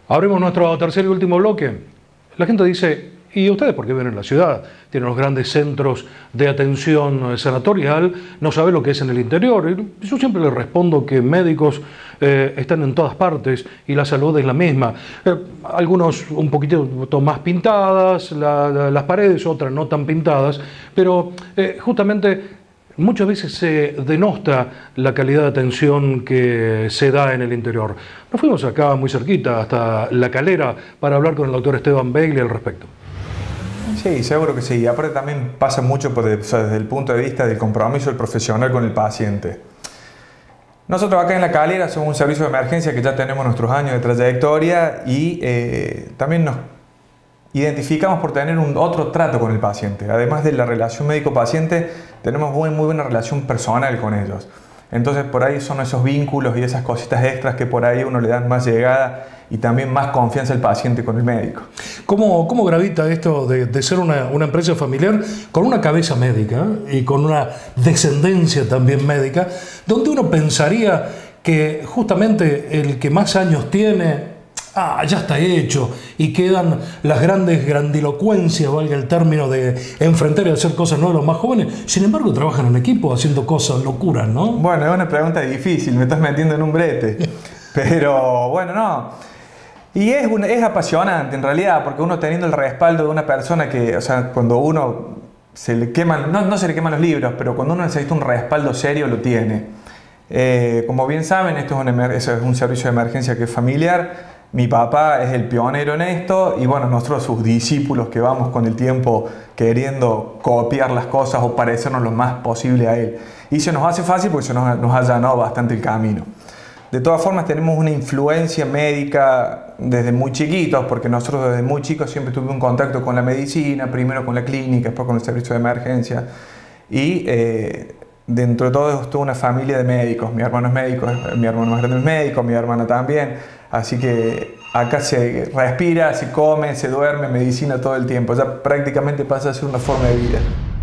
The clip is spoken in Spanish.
Abrimos nuestro tercer y último bloque. La gente dice, ¿y ustedes por qué viven en la ciudad? Tienen los grandes centros de atención sanatorial, no sabe lo que es en el interior. Y yo siempre les respondo que médicos están en todas partes y la salud es la misma. Algunos un poquito más pintadas, las paredes, otras no tan pintadas, pero justamente muchas veces se denosta la calidad de atención que se da en el interior. Nos fuimos acá muy cerquita, hasta La Calera, para hablar con el doctor Esteban Begley al respecto. Sí, seguro que sí. Y aparte también pasa mucho desde el punto de vista del compromiso del profesional con el paciente. Nosotros acá en La Calera somos un servicio de emergencia que ya tenemos nuestros años de trayectoria y también nos identificamos por tener otro trato con el paciente. Además de la relación médico-paciente, tenemos muy buena relación personal con ellos. Entonces por ahí son esos vínculos y esas cositas extras que por ahí uno le dan más llegada y también más confianza al paciente con el médico. ¿Cómo gravita esto de ser una empresa familiar con una cabeza médica y con una descendencia también médica, donde uno pensaría que justamente el que más años tiene, ya está hecho, y quedan las grandilocuencias, valga el término, de enfrentar y hacer cosas nuevas los más jóvenes? Sin embargo, trabajan en equipo haciendo cosas, locuras, ¿no? Bueno, es una pregunta difícil, me estás metiendo en un brete. Pero bueno, no. Y es apasionante en realidad, porque uno teniendo el respaldo de una persona que, o sea, cuando uno se le queman, no se le queman los libros, pero cuando uno necesita un respaldo serio, lo tiene. Como bien saben, esto es un servicio de emergencia que es familiar. Mi papá es el pionero en esto y bueno, nosotros sus discípulos que vamos con el tiempo queriendo copiar las cosas o parecernos lo más posible a él. Y se nos hace fácil porque se nos ha allanado bastante el camino. De todas formas tenemos una influencia médica desde muy chiquitos, porque nosotros desde muy chicos siempre tuvimos un contacto con la medicina, primero con la clínica, después con el servicio de emergencia. Y dentro de todo esto una familia de médicos. Mi hermano es médico, mi hermano más grande es médico, mi hermana también. Así que acá se respira, se come, se duerme, medicina todo el tiempo. Ya prácticamente pasa a ser una forma de vida.